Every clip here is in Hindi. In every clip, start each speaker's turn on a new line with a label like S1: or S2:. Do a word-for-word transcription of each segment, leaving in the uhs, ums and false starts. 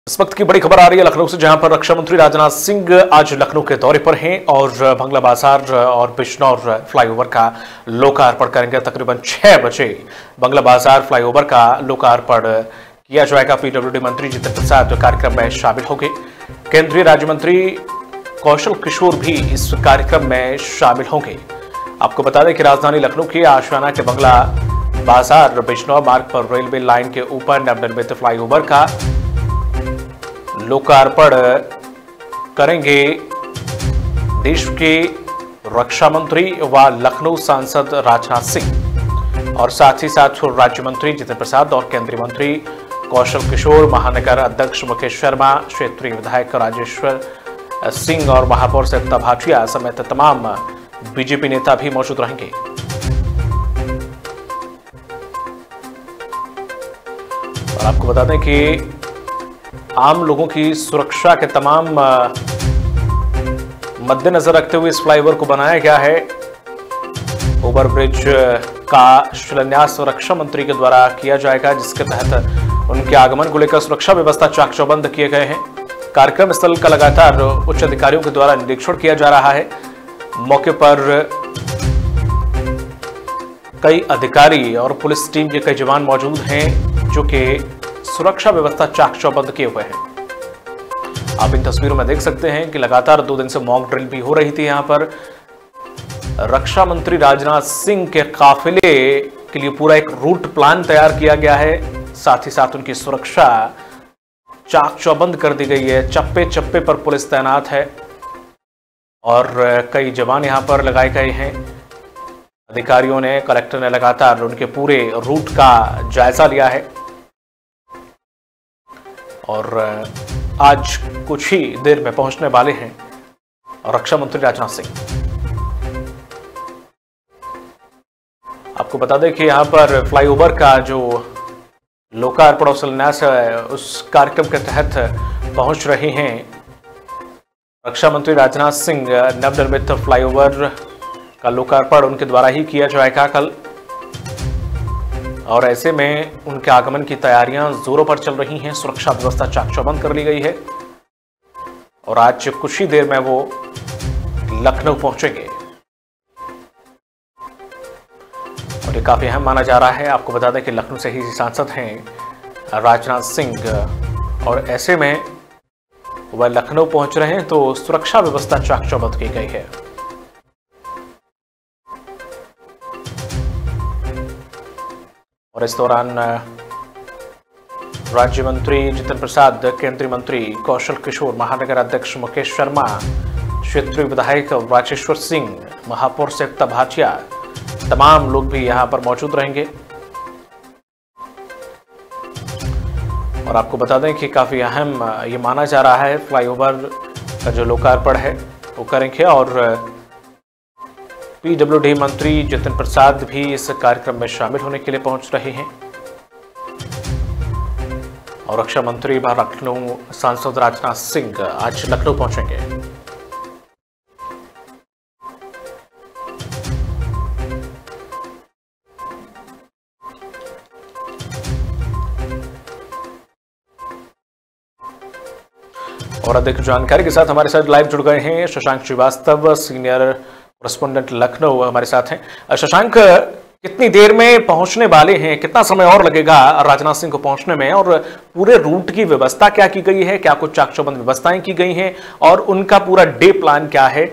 S1: इस वक्त की बड़ी खबर आ रही है लखनऊ से, जहां पर रक्षा मंत्री राजनाथ सिंह आज लखनऊ के दौरे पर हैं और बंगला बाजार और बिजनौर फ्लाईओवर का लोकार्पण करेंगे। तकरीबन छह बजे बंगला बाजार फ्लाईओवर का लोकार्पण किया जाएगा। पीडब्ल्यूडी मंत्री जितेंद्र प्रसाद कार्यक्रम में शामिल होंगे। केंद्रीय राज्य मंत्री कौशल किशोर भी इस कार्यक्रम में शामिल होंगे। आपको बता दें कि राजधानी लखनऊ के आशियाना के बंगला बाजार बिजनौर मार्ग पर रेलवे लाइन के ऊपर नवनिर्मित फ्लाईओवर का लोकार्पण करेंगे देश के रक्षा मंत्री व लखनऊ सांसद राजनाथ सिंह और साथ ही साथ राज्य मंत्री जितेंद्र प्रसाद और केंद्रीय मंत्री कौशल किशोर, महानगर अध्यक्ष मुकेश शर्मा, क्षेत्रीय विधायक राजेश्वर सिंह और महापौर सविता भाटिया समेत तमाम बीजेपी नेता भी मौजूद रहेंगे। और आपको बता दें कि आम लोगों की सुरक्षा के तमाम मद्देनजर रखते हुए इस फ्लाईओवर को बनाया गया है। ओवरब्रिज का शिलान्यास रक्षा मंत्री के द्वारा किया जाएगा, जिसके तहत उनके आगमन को लेकर सुरक्षा व्यवस्था चाक चौबंद किए गए हैं। कार्यक्रम स्थल का लगातार उच्च अधिकारियों के द्वारा निरीक्षण किया जा रहा है। मौके पर कई अधिकारी और पुलिस टीम के कई जवान मौजूद हैं, जो कि सुरक्षा व्यवस्था चाक चौबंद किए हुए हैं। आप इन तस्वीरों में देख सकते हैं कि लगातार दो दिन से मॉक ड्रिल भी हो रही थी। यहां पर रक्षा मंत्री राजनाथ सिंह के काफिले के लिए पूरा एक रूट प्लान तैयार किया गया है। साथ ही साथ उनकी सुरक्षा चाक चौबंद कर दी गई है। चप्पे चप्पे पर पुलिस तैनात है और कई जवान यहां पर लगाए गए हैं। अधिकारियों ने, कलेक्टर ने लगातार उनके पूरे रूट का जायजा लिया है और आज कुछ ही देर में पहुंचने वाले हैं रक्षा मंत्री राजनाथ सिंह। आपको बता दें कि यहां पर फ्लाईओवर का जो लोकार्पण और शिलान्यास है, उस कार्यक्रम के तहत पहुंच रहे हैं रक्षा मंत्री राजनाथ सिंह। नवनिर्मित फ्लाईओवर का लोकार्पण उनके द्वारा ही किया जाएगा कल, और ऐसे में उनके आगमन की तैयारियां जोरों पर चल रही हैं। सुरक्षा व्यवस्था चाक चौबंद कर ली गई है और आज कुछ ही देर में वो लखनऊ पहुंचेंगे और ये काफी अहम माना जा रहा है। आपको बता दें कि लखनऊ से ही सांसद हैं राजनाथ सिंह, और ऐसे में वह लखनऊ पहुंच रहे हैं तो सुरक्षा व्यवस्था चाक चौबंद की गई है। और इस दौरान राज्य मंत्री जितेंद्र प्रसाद, केंद्रीय मंत्री कौशल किशोर, महानगर अध्यक्ष मुकेश शर्मा, क्षेत्रीय विधायक राजेश्वर सिंह, महापौर सविता भाटिया, तमाम लोग भी यहां पर मौजूद रहेंगे। और आपको बता दें कि काफी अहम ये माना जा रहा है। फ्लाईओवर का जो लोकार्पण है वो करेंगे और पीडब्ल्यूडी मंत्री जितेंद्र प्रसाद भी इस कार्यक्रम में शामिल होने के लिए पहुंच रहे हैं और रक्षा मंत्री व लखनऊ सांसद राजनाथ सिंह आज लखनऊ पहुंचेंगे। और अधिक जानकारी के साथ हमारे साथ लाइव जुड़ गए हैं शशांक श्रीवास्तव, सीनियर कॉरेस्पोंडेंट लखनऊ हमारे साथ हैं। शशांक, कितनी देर में पहुंचने वाले हैं? कितना समय और लगेगा राजनाथ सिंह को पहुंचने में? और पूरे रूट की व्यवस्था क्या की गई है? क्या कुछ चाक चौबंद व्यवस्थाएं की गई हैं और उनका पूरा डे प्लान क्या है?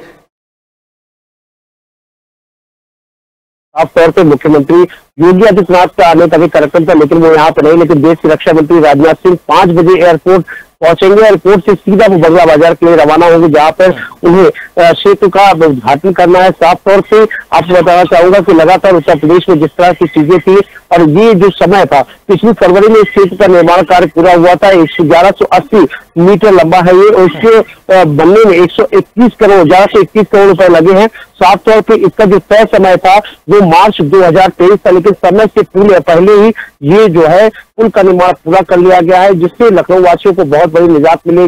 S2: साफ तौर पर मुख्यमंत्री योगी आदित्यनाथ का आने का भी कार्यक्रम था, लेकिन वो यहाँ पर नहीं। लेकिन देश के रक्षा मंत्री राजनाथ सिंह पांच बजे एयरपोर्ट पहुंचेंगे। एयरपोर्ट से सीधा वो बंगला बाजार के लिए रवाना होंगे, जहां पर उन्हें क्षेत्र का उद्घाटन करना है। साफ तौर से आपको बताना चाहूंगा कि लगातार उत्तर प्रदेश में जिस तरह की चीजें थी, और ये जो समय था, पिछली फरवरी में इस क्षेत्र का निर्माण कार्य पूरा हुआ था। एक सौ ग्यारह सौ अस्सी मीटर लंबा है ये, और इसके बनने में एक सौ इक्कीस करोड़ ग्यारह सौ इक्कीस करोड़ रुपए लगे हैं। साफ तौर पर इसका जो तय समय था वो मार्च दो हजार तेईस था, लेकिन समय से पूरे पहले ही ये जो है पुल का निर्माण पूरा कर लिया गया है, जिससे लखनऊ वासियों को बहुत बड़ी निजात मिलेगी।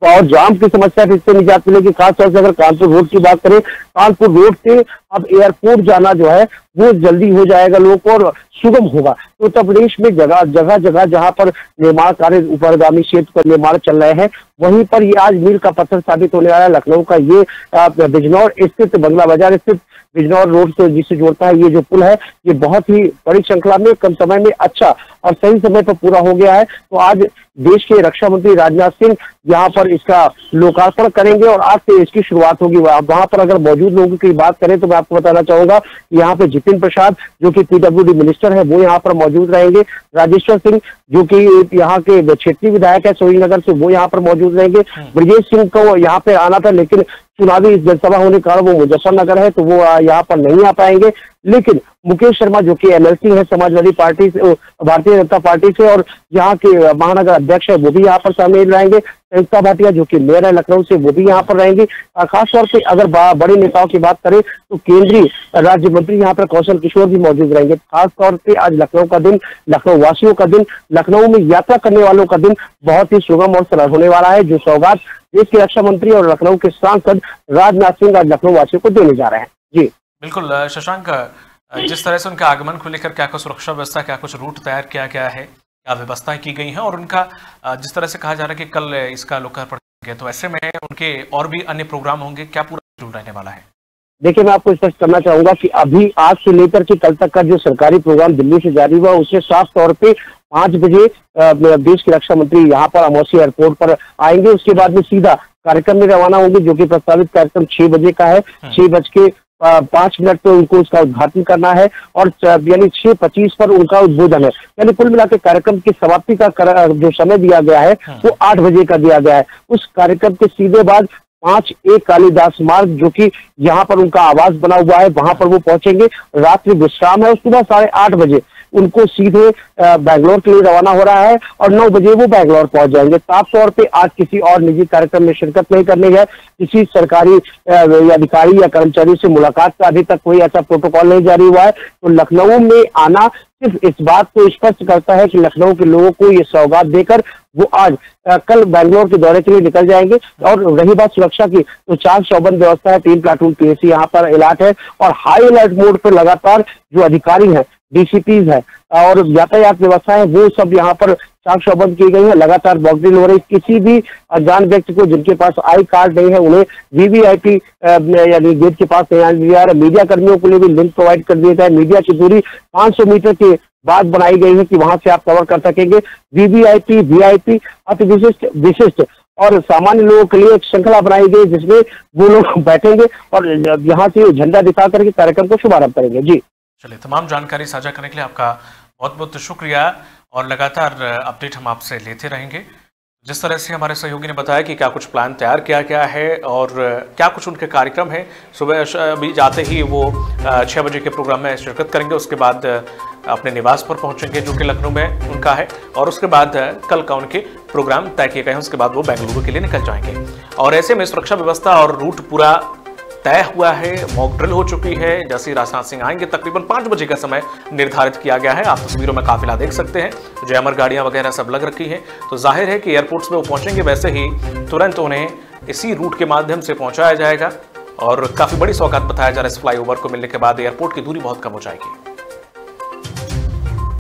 S2: और जाम की समस्या से इससे निजात मिलेगी। खासतौर से अगर कानपुर रोड की बात करें, कानपुर रोड से अब एयरपोर्ट जाना जो है वो जल्दी हो जाएगा लोगों को और सुगम होगा। तो उत्तर प्रदेश में जगह जगह जगह जहां पर निर्माण कार्य ऊपरगामी क्षेत्र पर निर्माण चल रहे हैं, वहीं पर ये आज मील का पत्थर साबित होने वाला है। लखनऊ का ये बिजनौर स्थित बंगला बाजार स्थित बिजनौर रोड से जिसे जोड़ता है ये जो पुल है, ये बहुत ही बड़ी श्रृंखला में कम समय में अच्छा और सही समय पर पूरा हो गया है। तो आज देश के रक्षा मंत्री राजनाथ सिंह यहाँ पर इसका लोकार्पण करेंगे और आज से इसकी शुरुआत होगी। वहां पर अगर मौजूद लोगों की बात करें तो मैं आपको बताना चाहूंगा, यहाँ पे जितिन प्रसाद जो कि पीडब्ल्यूडी मिनिस्टर है वो यहाँ पर मौजूद रहेंगे। राजेश्वर सिंह जो कि यहाँ के क्षेत्रीय विधायक है सोईनगर से, वो यहाँ पर मौजूद रहेंगे। ब्रजेश सिंह को यहाँ पे आना था लेकिन चुनावी जनसभा होने के कारण वो मुजफ्फरनगर है तो वो यहाँ पर नहीं आ पाएंगे। लेकिन मुकेश शर्मा जो कि एमएलसी है समाजवादी पार्टी से, भारतीय जनता पार्टी से, और यहाँ के महानगर अध्यक्ष है वो भी यहाँ पर शामिल रहेंगे। संयुक्ता भाटिया जो कि मेयर है लखनऊ से, वो भी यहाँ पर रहेंगी। खासतौर से अगर बड़े नेताओं की बात करें तो केंद्रीय राज्य मंत्री यहाँ पर कौशल किशोर भी मौजूद रहेंगे। खासतौर से आज लखनऊ का दिन, लखनऊ वासियों का दिन, लखनऊ में यात्रा करने वालों का दिन बहुत ही सुगम और सरल होने वाला है, जो सौगात देश के रक्षा मंत्री और लखनऊ के सांसद राजनाथ सिंह आज लखनऊ वासियों को देने जा रहे हैं। जी
S1: बिल्कुल शशांक, जिस तरह से उनके आगमन को लेकर क्या कुछ सुरक्षा व्यवस्था, क्या कुछ रूट तैयार किया गया है, क्या व्यवस्थाएं की गई हैं, और उनका जिस तरह से कहा जा रहा है कि कल इसका लोकार्पण किया, तो ऐसे में उनके और भी अन्य प्रोग्राम होंगे, क्या पूरा शेड्यूल रहने वाला है?
S2: देखिए, मैं आपको स्पष्ट करना चाहूंगा कि अभी आज से लेकर के कल तक का जो सरकारी प्रोग्राम दिल्ली से जारी हुआ उससे साफ तौर पे पांच बजे देश के रक्षा मंत्री यहाँ पर अमौसी एयरपोर्ट पर आएंगे। उसके बाद में सीधा कार्यक्रम में रवाना होंगे, जो कि प्रस्तावित कार्यक्रम छह बजे का है। छह बज के पांच मिनट पे उनको उसका उद्घाटन करना है और यानी छह पच्चीस पर उनका उद्बोधन है। यानी कुल मिलाकर कार्यक्रम की समाप्ति का जो समय दिया गया है वो आठ बजे का दिया गया है। उस कार्यक्रम के सीधे बाद पांच एक कालिदास मार्ग जो कि यहाँ पर उनका आवास बना हुआ है, वहां पर वो पहुंचेंगे। रात्रि विश्राम है, सुबह साढ़े आठ बजे उनको सीधे बैंगलोर के लिए रवाना हो रहा है और नौ बजे वो बैंगलोर पहुंच जाएंगे। साफ तौर पे आज किसी और निजी कार्यक्रम में शिरकत नहीं करने गए, किसी सरकारी अधिकारी या कर्मचारी से मुलाकात का अभी तक कोई ऐसा प्रोटोकॉल नहीं जारी हुआ है। तो लखनऊ में आना सिर्फ इस बात को स्पष्ट करता है कि लखनऊ के लोगों को ये सौगात देकर वो आज आ, कल बैंगलोर के दौरे के लिए निकल जाएंगे। और रही बात सुरक्षा की, तो चार चौबंद व्यवस्था है, तीन प्लाटून पीएसी यहाँ पर अलर्ट है और हाई अलर्ट मोड पर लगातार जो अधिकारी हैं, डीसीपीज है और यातायात व्यवस्था है, वो सब यहाँ पर चाक चौबंद की गई है। लगातार मॉकड्रिल हो रही है। किसी भी अनजान व्यक्ति को जिनके पास आई कार्ड नहीं है उन्हें वीवीआईपी यानी गेट के पास नहीं आने दिया है। मीडिया कर्मियों के लिए भी लिंक प्रोवाइड कर दिया गया है। मीडिया की दूरी पांच सौ मीटर के बाद बनाई गई है कि वहां से आप कवर कर सकेंगे। वीवीआईपी, वीआईपी, अति विशिष्ट, विशिष्ट और सामान्य लोगों के लिए एक श्रृंखला बनाई गई जिसमें वो लोग बैठेंगे और यहाँ से झंडा दिखा करके कार्यक्रम को शुभारंभ करेंगे। जी
S1: चलिए, तमाम जानकारी साझा करने के लिए आपका बहुत बहुत शुक्रिया और लगातार अपडेट हम आपसे लेते रहेंगे। जिस तरह से हमारे सहयोगी ने बताया कि क्या कुछ प्लान तैयार किया गया है और क्या कुछ उनके कार्यक्रम है। सुबह अभी जाते ही वो छः बजे के प्रोग्राम में शिरकत करेंगे, उसके बाद अपने निवास पर पहुंचेंगे जो कि लखनऊ में उनका है, और उसके बाद कल का उनके प्रोग्राम तय किए गए हैं। उसके बाद वो बेंगलुरु के लिए निकल जाएंगे और ऐसे में सुरक्षा व्यवस्था और रूट पूरा तय हुआ है, मॉक ड्रिल हो चुकी है। जैसे राजनाथ सिंह आएंगे तकरीबन पाँच बजे का समय निर्धारित किया गया है। आप तस्वीरों में काफिला देख सकते हैं, जयमर गाड़ियां वगैरह सब लग रखी हैं। तो जाहिर है कि एयरपोर्ट्स में वो पहुंचेंगे, वैसे ही तुरंत उन्हें इसी रूट के माध्यम से पहुंचाया जाएगा और काफी बड़ी सौगात बताया जा रहा है। इस फ्लाईओवर को मिलने के बाद एयरपोर्ट की दूरी बहुत कम हो जाएगी।